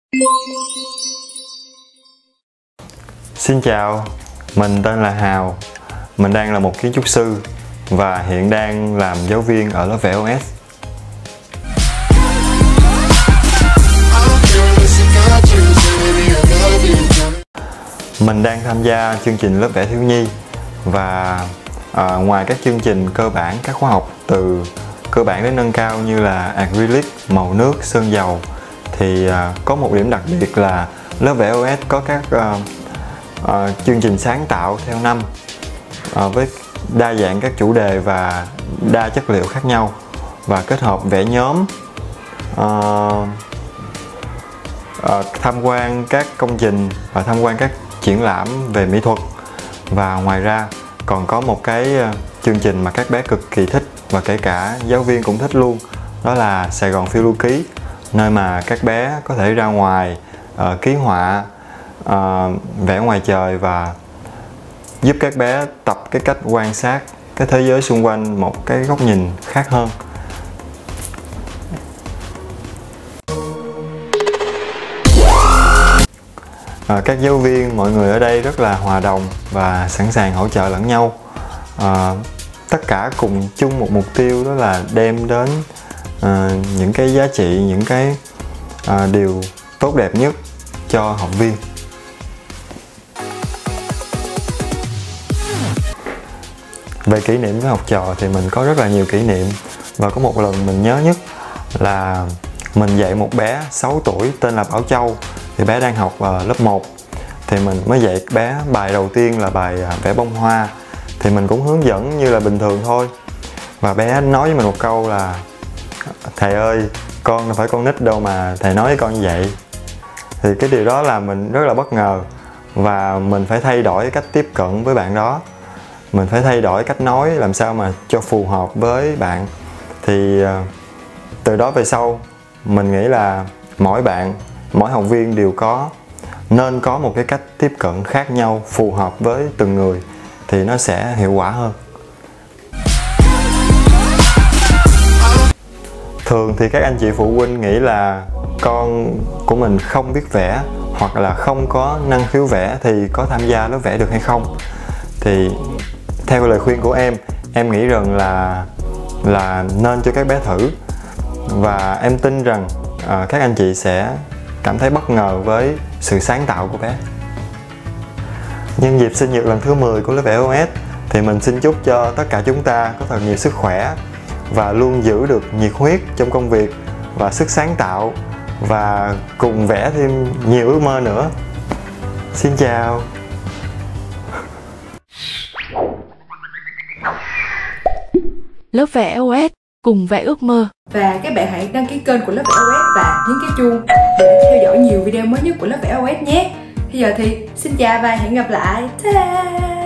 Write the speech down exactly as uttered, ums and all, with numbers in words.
Xin chào, mình tên là Hào. Mình đang là một kiến trúc sư và hiện đang làm giáo viên ở lớp vẽ o ét. Mình đang tham gia chương trình lớp vẽ thiếu nhi và à, ngoài các chương trình cơ bản, các khóa học từ cơ bản đến nâng cao như là acrylic, màu nước, sơn dầu, thì à, có một điểm đặc biệt là lớp vẽ o ét có các à, à, chương trình sáng tạo theo năm à, với đa dạng các chủ đề và đa chất liệu khác nhau, và kết hợp vẽ nhóm, à, à, tham quan các công trình và tham quan các triển lãm về mỹ thuật. Và ngoài ra còn có một cái chương trình mà các bé cực kỳ thích và kể cả giáo viên cũng thích luôn, đó là Sài Gòn Phiêu Lưu Ký, nơi mà các bé có thể ra ngoài uh, ký họa, uh, vẽ ngoài trời và giúp các bé tập cái cách quan sát cái thế giới xung quanh một cái góc nhìn khác hơn. À, các giáo viên, mọi người ở đây rất là hòa đồng và sẵn sàng hỗ trợ lẫn nhau. À, tất cả cùng chung một mục tiêu, đó là đem đến à, những cái giá trị, những cái à, điều tốt đẹp nhất cho học viên. Về kỷ niệm với học trò thì mình có rất là nhiều kỷ niệm, và có một lần mình nhớ nhất là mình dạy một bé sáu tuổi tên là Bảo Châu. Thì bé đang học uh, lớp một, thì mình mới dạy bé bài đầu tiên là bài uh, vẽ bông hoa. Thì mình cũng hướng dẫn như là bình thường thôi, và bé nói với mình một câu là: "Thầy ơi, con đâu phải con nít đâu mà thầy nói với con như vậy." Thì cái điều đó làm mình rất là bất ngờ, và mình phải thay đổi cái cách tiếp cận với bạn đó. Mình phải thay đổi cách nói làm sao mà cho phù hợp với bạn. Thì uh, từ đó về sau mình nghĩ là mỗi bạn, mỗi học viên đều có nên có một cái cách tiếp cận khác nhau, phù hợp với từng người, thì nó sẽ hiệu quả hơn. Thường thì các anh chị phụ huynh nghĩ là con của mình không biết vẽ hoặc là không có năng khiếu vẽ thì có tham gia lớp vẽ được hay không. Thì theo lời khuyên của em, em nghĩ rằng là là nên cho các bé thử, và em tin rằng uh, các anh chị sẽ cảm thấy bất ngờ với sự sáng tạo của bé. Nhân dịp sinh nhật lần thứ mười của lớp vẽ o ét thì mình xin chúc cho tất cả chúng ta có thật nhiều sức khỏe và luôn giữ được nhiệt huyết trong công việc và sức sáng tạo, và cùng vẽ thêm nhiều ước mơ nữa. Xin chào. Lớp vẽ o ét, cùng vẽ ước mơ. Và các bạn hãy đăng ký kênh của lớp vẽ o ét và nhấn cái chuông để theo dõi nhiều video mới nhất của lớp vẽ o ét nhé. Bây giờ thì xin chào và hẹn gặp lại. Ta-da!